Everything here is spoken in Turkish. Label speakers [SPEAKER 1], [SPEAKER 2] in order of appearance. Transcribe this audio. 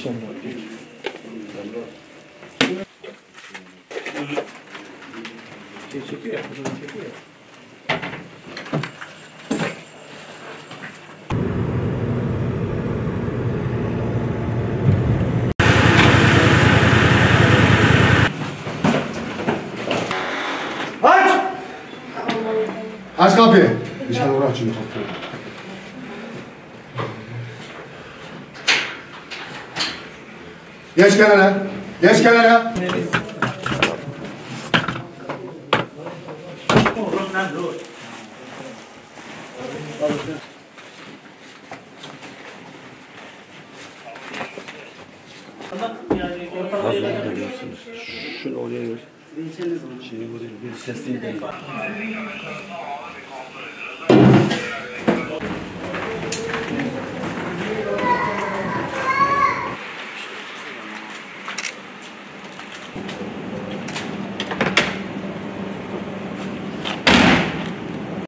[SPEAKER 1] akşamlar. Çekiyor ya, buradan çekiyor ya.
[SPEAKER 2] Aç kapıyı. Dışarı uğraş şimdi kapıyı. Geç kenara. Geç kenara.
[SPEAKER 1] Şunu oraya ver. Şeyi buraya bir sesini